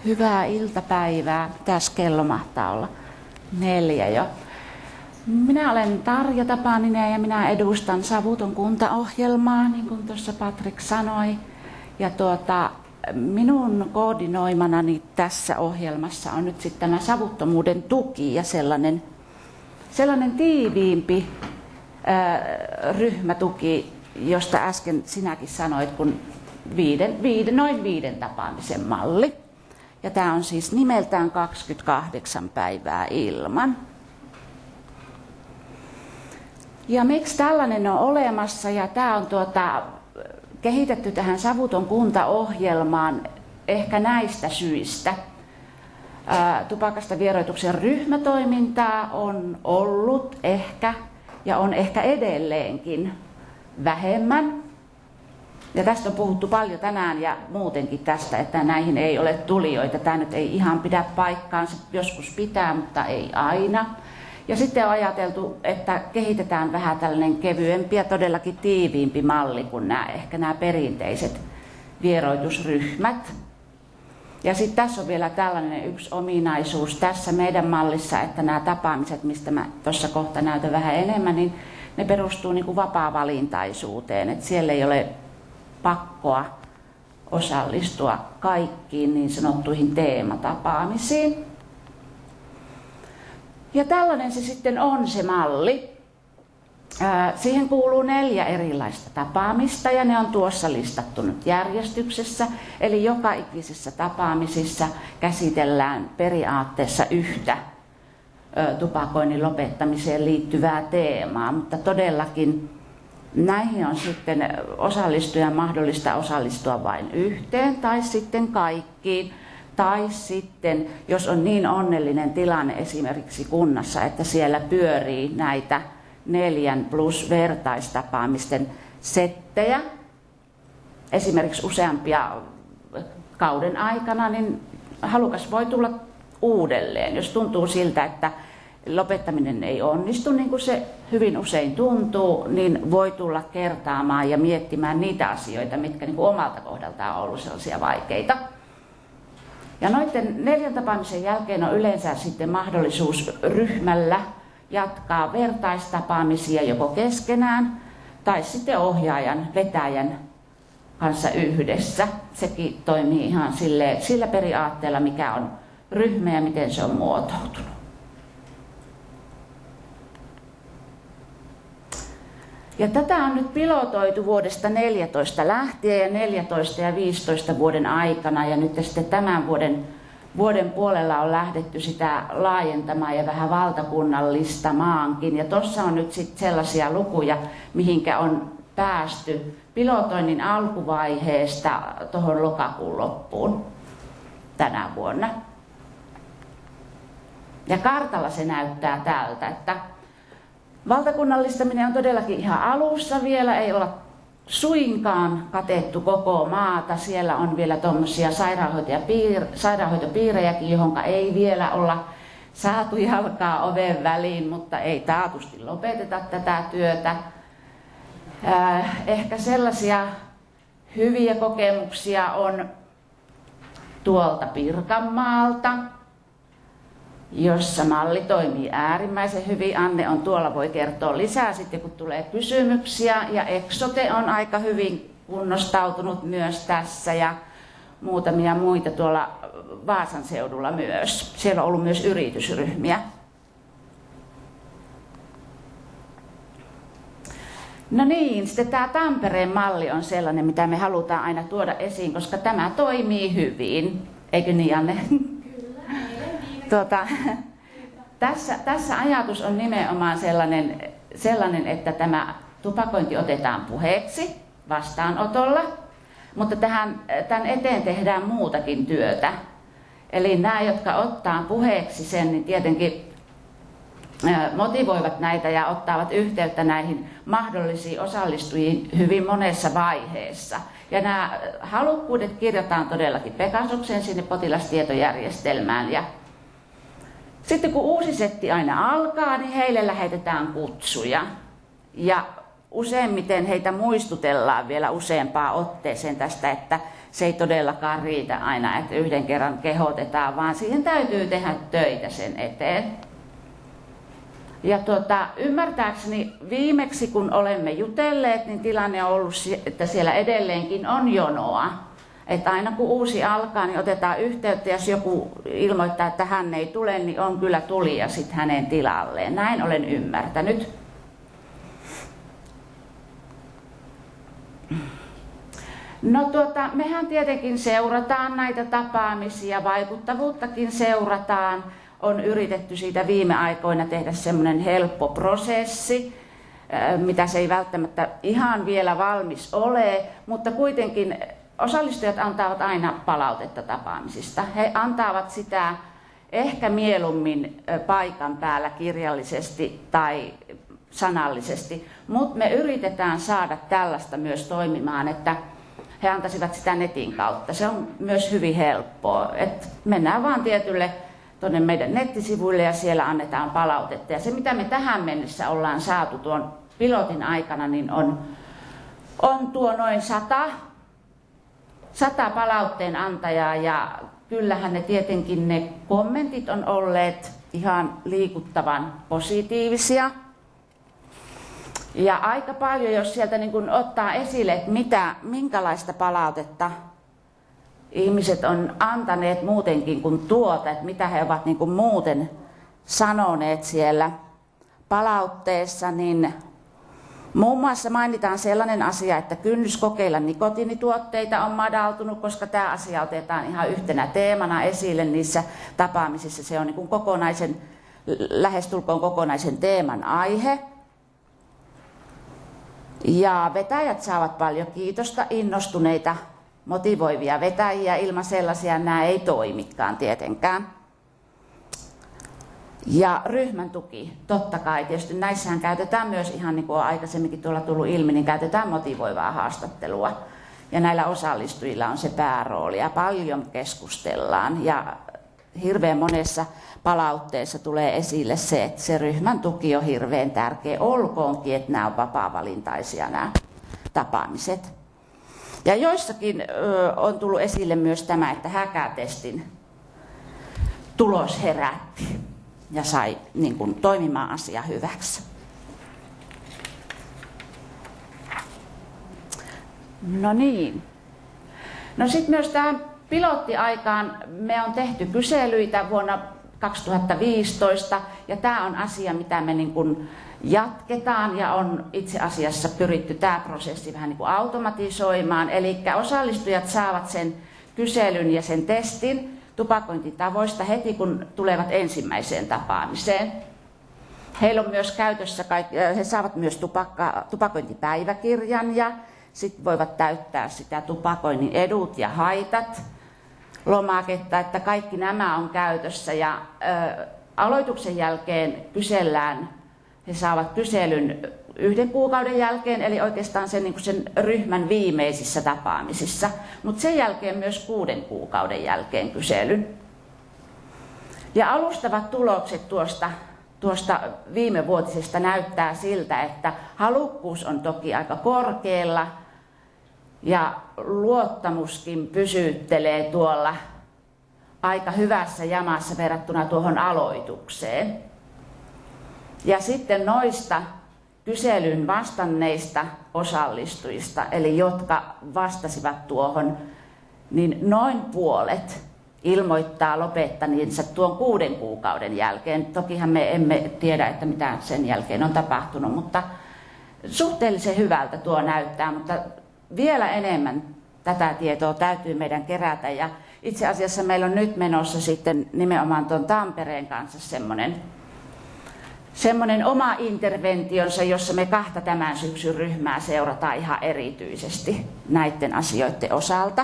Hyvää iltapäivää. Mitäs kello mahtaa olla? 4 jo. Minä olen Tarja Tapaninen ja minä edustan Savuton kuntaohjelmaa, niin kuin tuossa Patrik sanoi. Ja minun koordinoimanani tässä ohjelmassa on nyt sitten tämä savuttomuuden tuki ja sellainen tiiviimpi ryhmätuki, josta äsken sinäkin sanoit, kun noin 5 tapaamisen malli. Ja tämä on siis nimeltään 28 päivää ilman. Ja miksi tällainen on olemassa? Ja tämä on kehitetty tähän Savuton kuntaohjelmaan ehkä näistä syistä. Tupakasta vieroituksen ryhmätoimintaa on ollut ehkä ja on ehkä edelleenkin vähemmän. Ja tästä on puhuttu paljon tänään ja muutenkin tästä, että näihin ei ole tulijoita. Tämä nyt ei ihan pidä paikkaansa, joskus pitää, mutta ei aina. Ja sitten on ajateltu, että kehitetään vähän tällainen kevyempi ja todellakin tiiviimpi malli kuin nämä perinteiset vieroitusryhmät. Ja sitten tässä on vielä tällainen yksi ominaisuus tässä meidän mallissa, että nämä tapaamiset, mistä mä tuossa kohta näytän vähän enemmän, niin ne perustuu niin kuin vapaa-valintaisuuteen. Että siellä ei ole pakkoa osallistua kaikkiin niin sanottuihin teematapaamisiin. Ja tällainen se sitten on se malli. Siihen kuuluu 4 erilaista tapaamista ja ne on tuossa listattu nyt järjestyksessä. Eli joka ikisessä tapaamisissa käsitellään periaatteessa yhtä tupakoinnin lopettamiseen liittyvää teemaa, mutta todellakin näihin on sitten osallistujan mahdollista osallistua vain yhteen tai sitten kaikkiin. Tai sitten, jos on niin onnellinen tilanne esimerkiksi kunnassa, että siellä pyörii näitä 4 plus vertaistapaamisten settejä, esimerkiksi useampia kauden aikana, niin halukas voi tulla uudelleen, jos tuntuu siltä, että lopettaminen ei onnistu, niin kuin se hyvin usein tuntuu, niin voi tulla kertaamaan ja miettimään niitä asioita, mitkä niin kuin omalta kohdaltaan on ollut sellaisia vaikeita. Ja noiden 4 tapaamisen jälkeen on yleensä sitten mahdollisuus ryhmällä jatkaa vertaistapaamisia joko keskenään tai sitten ohjaajan, vetäjän kanssa yhdessä. Sekin toimii ihan sillä periaatteella, mikä on ryhmä ja miten se on muotoutunut. Ja tätä on nyt pilotoitu vuodesta 2014 lähtien ja 14 ja 15 vuoden aikana ja nyt sitten tämän vuoden puolella on lähdetty sitä laajentamaan ja vähän valtakunnallistamaankin. Ja tuossa on nyt sitten sellaisia lukuja, mihinkä on päästy pilotoinnin alkuvaiheesta tuohon lokakuun loppuun tänä vuonna. Ja kartalla se näyttää tältä, että valtakunnallistaminen on todellakin ihan alussa vielä, ei olla suinkaan katettu koko maata. Siellä on vielä tuommoisia sairaanhoitopiirejäkin, johonka ei vielä olla saatu jalkaa oven väliin, mutta ei taatusti lopeteta tätä työtä. Ehkä sellaisia hyviä kokemuksia on tuolta Pirkanmaalta, jossa malli toimii äärimmäisen hyvin. Anne on tuolla, voi kertoa lisää sitten, kun tulee kysymyksiä. Ja Eksote on aika hyvin kunnostautunut myös tässä ja muutamia muita tuolla Vaasan seudulla myös. Siellä on ollut myös yritysryhmiä. No niin, sitten tämä Tampereen malli on sellainen, mitä me halutaan aina tuoda esiin, koska tämä toimii hyvin. Eikö niin, Anne? Tässä ajatus on nimenomaan sellainen, että tämä tupakointi otetaan puheeksi vastaanotolla, mutta tämän eteen tehdään muutakin työtä. Eli nämä, jotka ottaa puheeksi sen, niin tietenkin motivoivat näitä ja ottavat yhteyttä näihin mahdollisiin osallistujiin hyvin monessa vaiheessa. Ja nämä halukkuudet kirjataan todellakin Pegasukseen sinne potilastietojärjestelmään. Ja sitten kun uusi setti aina alkaa, niin heille lähetetään kutsuja. Ja useimmiten heitä muistutellaan vielä useampaan otteeseen tästä, että se ei todellakaan riitä aina, että yhden kerran kehotetaan, vaan siihen täytyy tehdä töitä sen eteen. Ja ymmärtääkseni viimeksi kun olemme jutelleet, niin tilanne on ollut, että siellä edelleenkin on jonoa. Että aina kun uusi alkaa, niin otetaan yhteyttä, jos joku ilmoittaa, että hän ei tule, niin on kyllä tulija sitten hänen tilalleen. Näin olen ymmärtänyt. No mehän tietenkin seurataan näitä tapaamisia, vaikuttavuuttakin seurataan. On yritetty siitä viime aikoina tehdä semmoinen helppo prosessi, mitä se ei välttämättä ihan vielä valmis ole, mutta kuitenkin osallistujat antavat aina palautetta tapaamisista. He antavat sitä ehkä mieluummin paikan päällä kirjallisesti tai sanallisesti, mutta me yritetään saada tällaista myös toimimaan, että he antaisivat sitä netin kautta. Se on myös hyvin helppoa, että mennään vaan tuonne meidän nettisivuille ja siellä annetaan palautetta. Ja se, mitä me tähän mennessä ollaan saatu tuon pilotin aikana, niin on tuo noin 100 palautteen antajaa, ja kyllähän ne tietenkin ne kommentit on olleet ihan liikuttavan positiivisia. Ja aika paljon, jos sieltä niin kun ottaa esille, että minkälaista palautetta ihmiset on antaneet muutenkin kuin että mitä he ovat niin kuin muuten sanoneet siellä palautteessa, niin muun muassa mainitaan sellainen asia, että kynnys kokeilla nikotiinituotteita on madaltunut, koska tämä asia otetaan ihan yhtenä teemana esille niissä tapaamisissa. Se on niin kuin lähestulkoon kokonaisen teeman aihe. Ja vetäjät saavat paljon kiitosta, innostuneita, motivoivia vetäjiä. Ilman sellaisia nämä ei toimikaan tietenkään. Ja ryhmän tuki, totta kai. Tietysti näissähän käytetään myös, ihan niin kuin on aikaisemminkin tuolla tullut ilmi, niin käytetään motivoivaa haastattelua. Ja näillä osallistujilla on se päärooli ja paljon keskustellaan. Ja hirveän monessa palautteessa tulee esille se, että se ryhmän tuki on hirveän tärkeä. Olkoonkin, että nämä on vapaa-valintaisia nämä tapaamiset. Ja joissakin on tullut esille myös tämä, että häkätestin tulos herätti ja sai niin kuin toimimaan asia hyväksi. No niin. No sitten myös tähän pilottiaikaan me on tehty kyselyitä vuonna 2015, ja tämä on asia, mitä me niin kuin jatketaan, ja on itse asiassa pyritty tämä prosessi vähän niin kuin automatisoimaan. Eli osallistujat saavat sen kyselyn ja sen testin tupakointitavoista heti, kun tulevat ensimmäiseen tapaamiseen. Heillä on myös käytössä, he saavat myös tupakointipäiväkirjan ja sitten voivat täyttää sitä tupakoinnin edut ja haitat lomaketta, että kaikki nämä on käytössä. Ja aloituksen jälkeen kysellään, he saavat kyselyn 1 kuukauden jälkeen, eli oikeastaan sen ryhmän viimeisissä tapaamisissa, mutta sen jälkeen myös 6 kuukauden jälkeen kyselyn. Ja alustavat tulokset tuosta viimevuotisesta näyttää siltä, että halukkuus on toki aika korkealla ja luottamuskin pysyttelee tuolla aika hyvässä jamassa verrattuna tuohon aloitukseen. Ja sitten noista kyselyn vastanneista osallistujista, eli jotka vastasivat tuohon, niin noin puolet ilmoittaa lopettaneensa tuon 6 kuukauden jälkeen. Tokihan me emme tiedä, että mitä sen jälkeen on tapahtunut, mutta suhteellisen hyvältä tuo näyttää, mutta vielä enemmän tätä tietoa täytyy meidän kerätä. Ja itse asiassa meillä on nyt menossa sitten nimenomaan tuon Tampereen kanssa semmoinen oma interventionsa, jossa me 2 tämän syksyn ryhmää seurataan ihan erityisesti näiden asioiden osalta.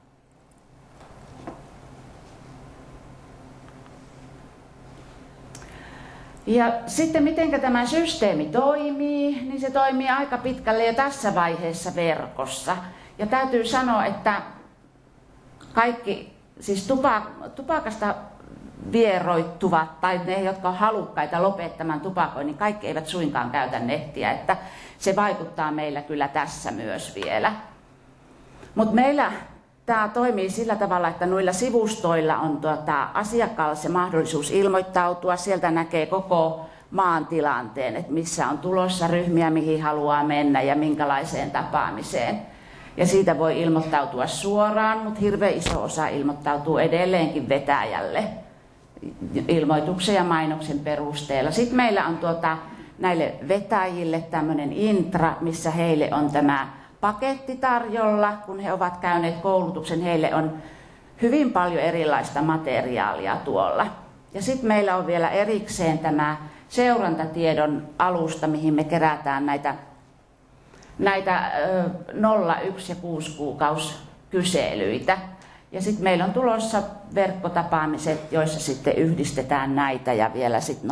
Ja sitten miten tämä systeemi toimii, niin se toimii aika pitkälle jo tässä vaiheessa verkossa. Ja täytyy sanoa, että kaikki siis tupakasta vieroittuvat tai ne, jotka on halukkaita lopettamaan tupakoinnin, kaikki eivät suinkaan käytä nettiä, että se vaikuttaa meillä kyllä tässä myös vielä. Mutta meillä tämä toimii sillä tavalla, että noilla sivustoilla on asiakkaalle se mahdollisuus ilmoittautua. Sieltä näkee koko maan tilanteen, että missä on tulossa ryhmiä, mihin haluaa mennä ja minkälaiseen tapaamiseen. Ja siitä voi ilmoittautua suoraan, mutta hirveän iso osa ilmoittautuu edelleenkin vetäjälle ilmoituksen ja mainoksen perusteella. Sitten meillä on näille vetäjille tämmöinen intra, missä heille on tämä paketti tarjolla. Kun he ovat käyneet koulutuksen, heille on hyvin paljon erilaista materiaalia tuolla. Ja sitten meillä on vielä erikseen tämä seurantatiedon alusta, mihin me kerätään näitä 0, 1 ja 6 kuukaus-kyselyitä. Ja sitten meillä on tulossa verkkotapaamiset, joissa sitten yhdistetään näitä ja vielä sitten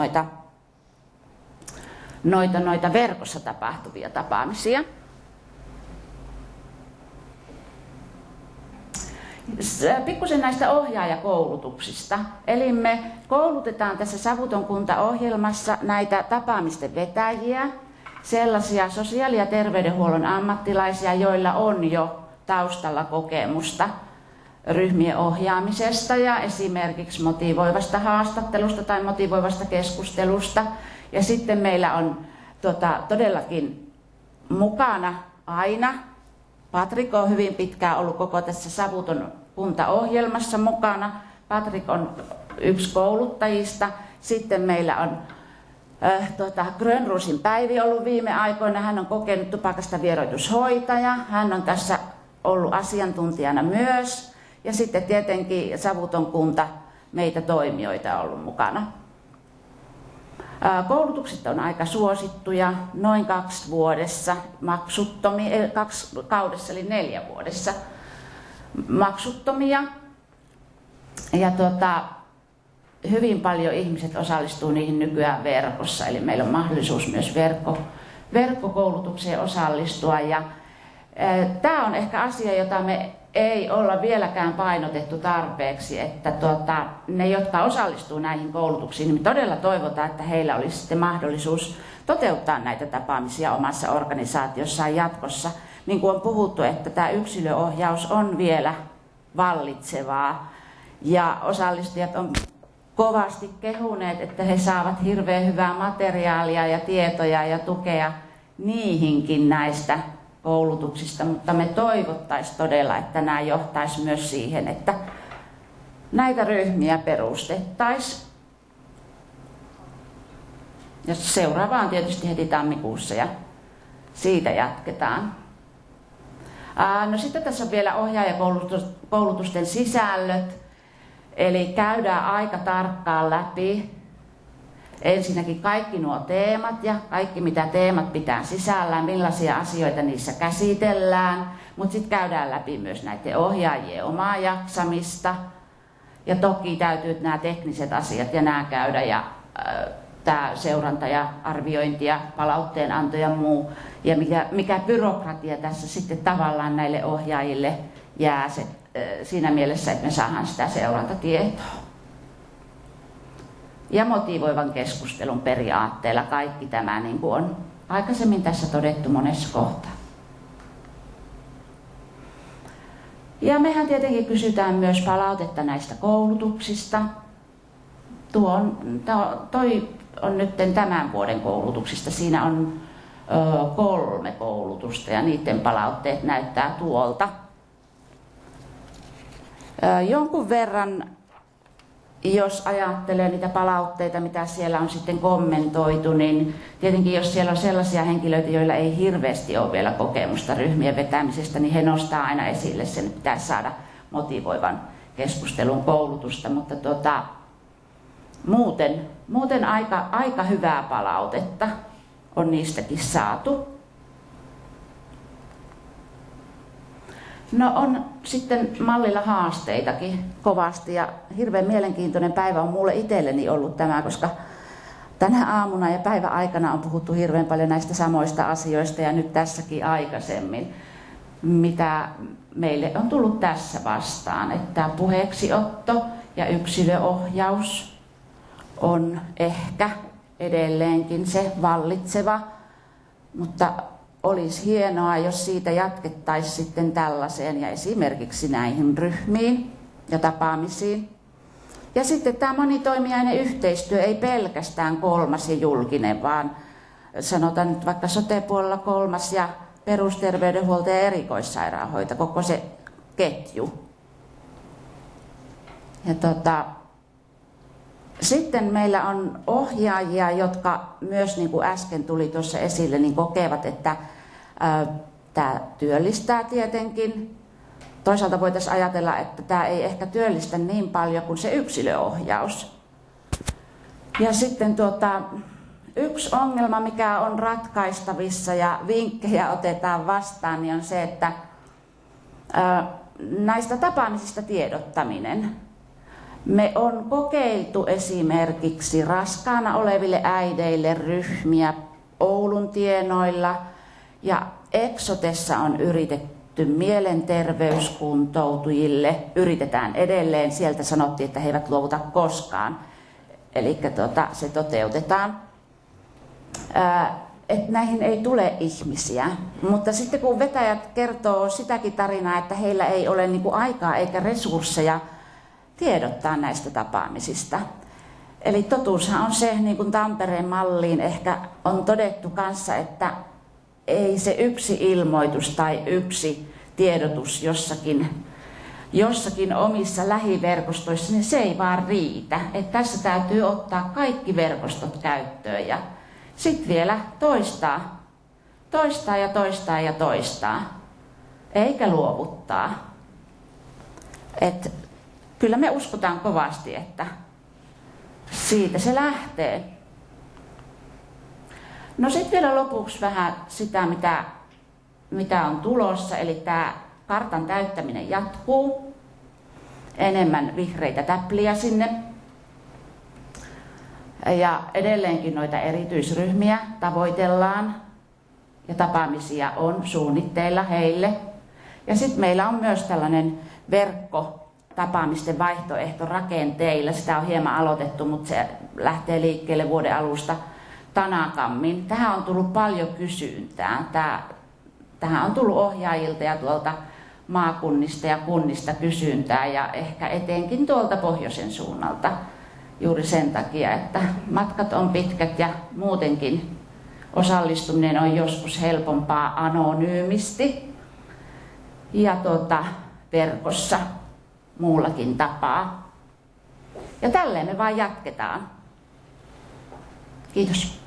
noita verkossa tapahtuvia tapaamisia. Pikkusen näistä ohjaajakoulutuksista. Eli me koulutetaan tässä Savuton kunta-ohjelmassa näitä tapaamisten vetäjiä, sellaisia sosiaali- ja terveydenhuollon ammattilaisia, joilla on jo taustalla kokemusta ryhmien ohjaamisesta ja esimerkiksi motivoivasta haastattelusta tai motivoivasta keskustelusta. Ja sitten meillä on todellakin mukana aina. Patrik on hyvin pitkään ollut koko tässä Savuton kunta-ohjelmassa mukana. Patrik on yksi kouluttajista. Sitten meillä on Grönruusin Päivi ollut viime aikoina. Hän on kokenut tupakasta vieroitushoitaja. Hän on tässä ollut asiantuntijana myös. Ja sitten tietenkin Savuton kunta meitä toimijoita on ollut mukana. Koulutukset on aika suosittuja, noin 2 vuodessa maksuttomia, 2 kaudessa eli 4 vuodessa maksuttomia. Ja hyvin paljon ihmiset osallistuu niihin nykyään verkossa, eli meillä on mahdollisuus myös verkkokoulutukseen osallistua. Ja tämä on ehkä asia, jota me ei olla vieläkään painotettu tarpeeksi, että ne, jotka osallistuu näihin koulutuksiin, niin me todella toivotaan, että heillä olisi sitten mahdollisuus toteuttaa näitä tapaamisia omassa organisaatiossaan jatkossa. Niin kuin on puhuttu, että tämä yksilöohjaus on vielä vallitsevaa ja osallistujat on kovasti kehuneet, että he saavat hirveän hyvää materiaalia ja tietoja ja tukea niihinkin näistä koulutuksista, mutta me toivottaisiin todella, että nämä johtaisi myös siihen, että näitä ryhmiä perustettaisiin. Ja seuraava on tietysti heti tammikuussa ja siitä jatketaan. No sitten tässä on vielä ohjaajakoulutusten sisällöt, eli käydään aika tarkkaan läpi ensinnäkin kaikki nuo teemat ja kaikki mitä teemat pitää sisällään, millaisia asioita niissä käsitellään, mutta sitten käydään läpi myös näiden ohjaajien omaa jaksamista ja toki täytyy nämä tekniset asiat ja nämä käydä ja tämä seuranta ja arviointi ja palautteenanto ja muu ja mikä byrokratia tässä sitten tavallaan näille ohjaajille jää siinä mielessä, että me saadaan sitä seurantatietoa. Ja motivoivan keskustelun periaatteella kaikki tämä, niin kuin on aikaisemmin tässä todettu monessa kohtaa. Ja mehän tietenkin kysytään myös palautetta näistä koulutuksista. Toi on nyt tämän vuoden koulutuksista. Siinä on 3 koulutusta ja niiden palautteet näyttää tuolta. Jonkun verran, jos ajattelee niitä palautteita, mitä siellä on sitten kommentoitu, niin tietenkin jos siellä on sellaisia henkilöitä, joilla ei hirveästi ole vielä kokemusta ryhmien vetämisestä, niin he nostaa aina esille sen, että pitäisi saada motivoivan keskustelun koulutusta, mutta muuten aika hyvää palautetta on niistäkin saatu. No on sitten mallilla haasteitakin kovasti ja hirveän mielenkiintoinen päivä on mulle itselleni ollut tämä, koska tänä aamuna ja päivän aikana on puhuttu hirveän paljon näistä samoista asioista ja nyt tässäkin aikaisemmin, mitä meille on tullut tässä vastaan, että puheeksiotto ja yksilöohjaus on ehkä edelleenkin se vallitseva, mutta olisi hienoa, jos siitä jatkettaisiin sitten tällaiseen ja esimerkiksi näihin ryhmiin ja tapaamisiin. Ja sitten tämä monitoimijainen yhteistyö ei pelkästään kolmas ja julkinen, vaan sanotaan nyt vaikka sote-puolella kolmas ja perusterveydenhuolto ja erikoissairaanhoito, koko se ketju. Ja sitten meillä on ohjaajia, jotka myös niin kuin äsken tuli tuossa esille, niin kokevat, että tämä työllistää tietenkin. Toisaalta voitaisiin ajatella, että tämä ei ehkä työllistä niin paljon kuin se yksilöohjaus. Ja sitten yksi ongelma, mikä on ratkaistavissa ja vinkkejä otetaan vastaan, niin on se, että näistä tapaamisista tiedottaminen. Me on kokeiltu esimerkiksi raskaana oleville äideille ryhmiä Oulun tienoilla ja Eksotessa on yritetty mielenterveyskuntoutujille, yritetään edelleen, sieltä sanottiin, että he eivät luovuta koskaan, eli se toteutetaan. Että näihin ei tule ihmisiä, mutta sitten kun vetäjät kertoo sitäkin tarinaa, että heillä ei ole niinku aikaa eikä resursseja tiedottaa näistä tapaamisista. Eli totuushan on se, niin kuin Tampereen malliin ehkä on todettu kanssa, että ei se yksi ilmoitus tai yksi tiedotus jossakin omissa lähiverkostoissa, niin se ei vaan riitä. Että tässä täytyy ottaa kaikki verkostot käyttöön ja sitten vielä toistaa ja toistaa ja toistaa, eikä luovuttaa. Et kyllä me uskotaan kovasti, että siitä se lähtee. No sitten vielä lopuksi vähän sitä, mitä on tulossa, eli tämä kartan täyttäminen jatkuu. Enemmän vihreitä täpliä sinne. Ja edelleenkin noita erityisryhmiä tavoitellaan ja tapaamisia on suunnitteilla heille. Ja sitten meillä on myös tällainen verkkotapaamisten vaihtoehto rakenteilla. Sitä on hieman aloitettu, mutta se lähtee liikkeelle vuoden alusta tanakammin. Tähän on tullut paljon kysyntää. Tähän on tullut ohjaajilta ja tuolta maakunnista ja kunnista kysyntää ja ehkä etenkin tuolta pohjoisen suunnalta. Juuri sen takia, että matkat on pitkät ja muutenkin osallistuminen on joskus helpompaa anonyymisti ja verkossa muullakin tapaa. Ja tälleen me vaan jatketaan. Kiitos.